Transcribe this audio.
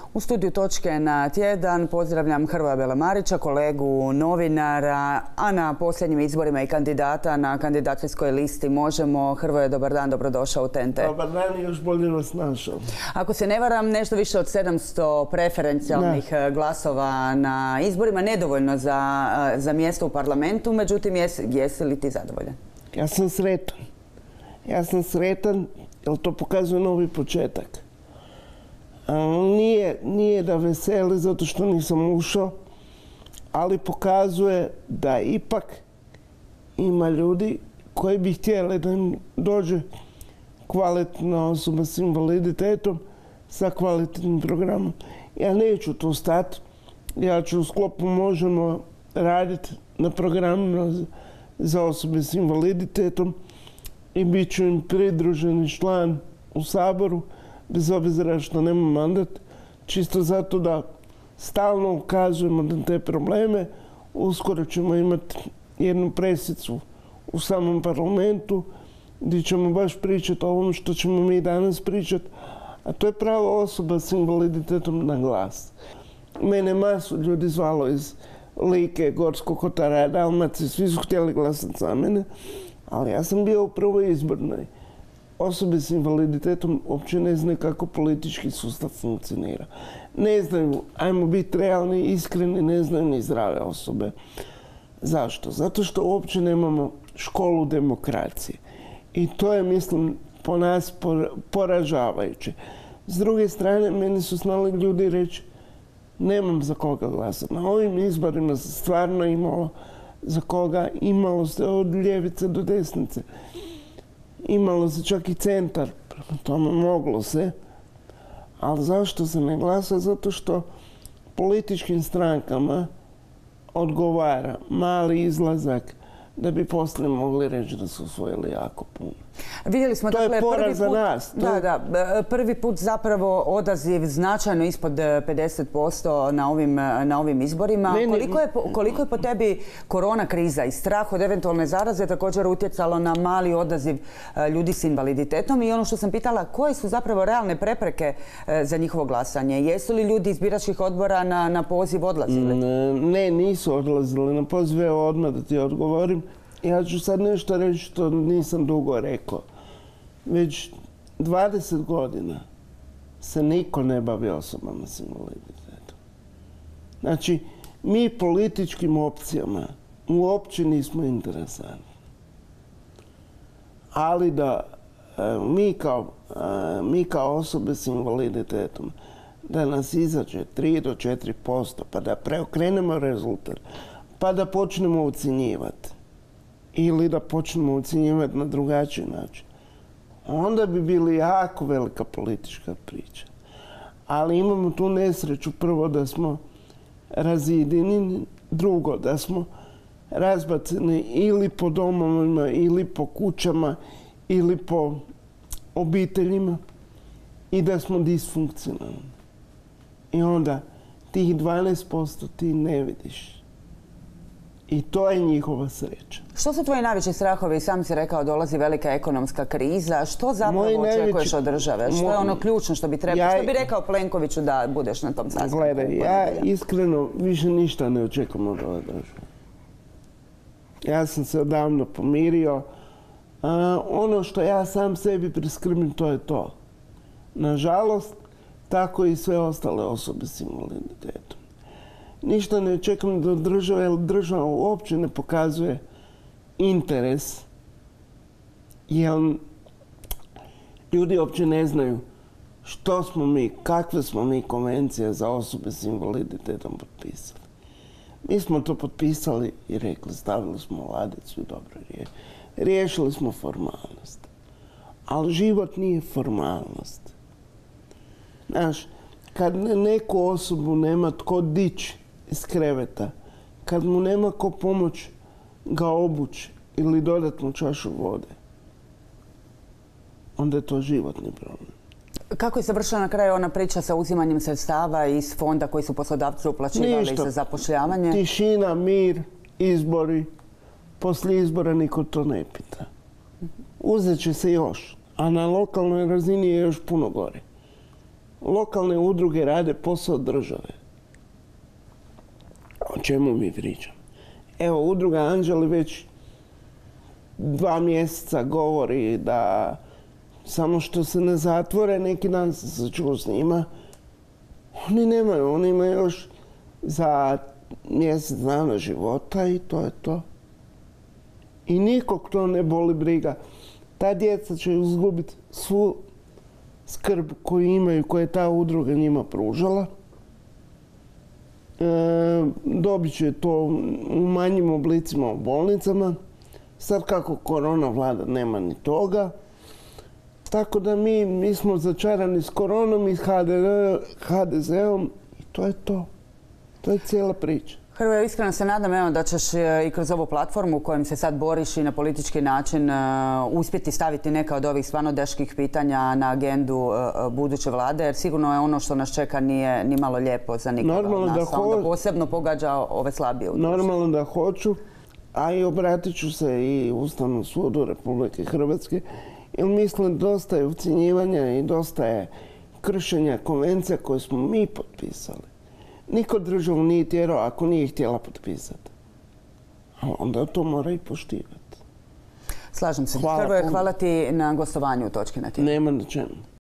U studiju Točke na tjedan pozdravljam Hrvoja Belemarića, kolegu novinara, a na posljednjim izborima i kandidata na kandidacijskoj listi Možemo. Hrvoje, dobar dan, dobrodošao u TNT. Dobar dan i još bolje vas našao. Ako se ne varam, nešto više od 700 preferencijalnih glasova na izborima, nedovoljno za mjesto u parlamentu, međutim, jesi li ti zadovoljan? Ja sam sretan. Jer to pokazuje novi početak. Nije da veseli zato što nisam ušao, ali pokazuje da ipak ima ljudi koji bi htjeli da im dođe kvalitetna osoba s invaliditetom sa kvalitetnim programom. Ja neću tu stati. Ja ću u sklopu Možemo raditi na programima za osobe s invaliditetom i bit ću im pridruženi član u Saboru, bez obzira što nemam mandat, čisto zato da stalno ukazujemo na te probleme. Uskoro ćemo imati jednu presicu u samom parlamentu gdje ćemo baš pričati o ovom što ćemo mi danas pričati, a to je pravo osoba s invaliditetom na glas. Mene masu ljudi zvalo iz Like, Gorskog kotara, Dalmacije, svi su htjeli glasati za mene, ali ja sam bio u prvoj izbornoj. Osobe s invaliditetom uopće ne znaju kako politički sustav funkcionira. Ne znaju, ajmo biti realni, iskreni, ne znaju ni zdrave osobe. Zašto? Zato što uopće nemamo školu demokracije. I to je, mislim, po nas poražavajuće. S druge strane, meni su znali ljudi reći nemam za koga glasati. Na ovim izborima se stvarno imalo za koga, imalo se od ljevice do desnice. Imalo se čak i centar, prema tome moglo se. Ali zašto se ne glasa? Zato što političkim strankama odgovara mali izlazak da bi poslije mogli reći da su osvojili jako puno. Vidjeli smo, to je poraz za nas. Prvi put zapravo odaziv značajno ispod 50% na ovim izborima. Koliko je po tebi korona kriza i strah od eventualne zaraze također utjecalo na mali odaziv ljudi s invaliditetom? I ono što sam pitala, koje su zapravo realne prepreke za njihovo glasanje? Jesu li ljudi iz biračkih odbora na poziv odlazili? Ne, nisu odlazili na poziv. Evo odmah da ti odgovorim. Ja ću sad nešto reći što nisam dugo rekao. Već 20 godina se niko ne bavi osobama s invaliditetom. Znači, mi političkim opcijama uopće nismo interesantni. Ali da mi kao osobe s invaliditetom da nas izađe 3 do 4%, pa da preokrenemo rezultat, pa da počnemo ocjenjivati ili da počnemo ocjenjivati na drugačiji način, onda bi bili jako velika politička priča. Ali imamo tu nesreću, prvo da smo razjedinjeni, drugo da smo razbaceni ili po domovima, ili po kućama, ili po obiteljima i da smo disfunkcionalni. I onda tih 12% ti ne vidiš. I to je njihova sreća. Što su tvoji najveći strahovi? Sam si rekao, dolazi velika ekonomska kriza. Što zapravo očekuješ od države? Što je ono ključno što bi trebalo? Što bi rekao Plenkoviću da budeš na tom sastanku? Gledaj, ja iskreno više ništa ne očekujem od ove države. Ja sam se odavno pomirio. Ono što ja sam sebi priskrbim, to je to. Nažalost, tako i sve ostale osobe s invaliditetom. Ništa ne očekujem od države, jer država uopće ne pokazuje interes, jer ljudi uopće ne znaju što smo mi, kakve smo mi konvencije za osobe s invaliditetom potpisali. Mi smo to potpisali i rekli, stavili smo u ladicu i dobro, riješili smo formalnost. Ali život nije formalnost. Znaš, kad neku osobu nema tko dići iz kreveta, kad mu nema ko pomoć ga obući ili dodatnu čašu vode, onda je to životni problem. Kako je završila na kraju ona priča sa uzimanjem sredstava iz fonda koji su poslodavci uplaćivali za zapošljavanje? Tišina, mir, izbori. Poslije izbora niko to ne pita. Uzet će se još, a na lokalnoj razini je još puno gore. lokalne udruge rade posao države. O čemu mi pričam? Evo, udruga Anđeli već 2 mjeseca govori da samo što se ne zatvore, neki dan sam se čuo s njima, oni imaju još za mjesec dana života i to je to. I nikog to ne boli briga. Ta djeca će izgubiti svu skrb koju imaju, koju je ta udruga njima pružala. Dobit će to u manjim oblicima u bolnicama. Sad kako korona vlada, nema ni toga. Tako da mi smo začarani s koronom i s HDZ-om i to je to. To je cijela priča. Hrvoje, iskreno se nadam da ćeš i kroz ovu platformu u kojem se sad boriš i na politički način uspjeti staviti neka od ovih stvarno teških pitanja na agendu buduće vlade, jer sigurno je ono što nas čeka nije ni malo lijepo za nikoga od nas, a onda posebno pogađa ove slabije u društvu. Normalno da hoću, a i obratit ću se i Ustavnom sudu Republike Hrvatske, jer mislim dosta je ucjenjivanja i dosta je kršenja konvencija koje smo mi potpisali. Niko državu nije tjerao ako nije htjela potpisati. Onda to mora i poštivati. Slažem se. Hrvoje, hvala ti na gostovanju u Točki na tijelu. Nema na čemu.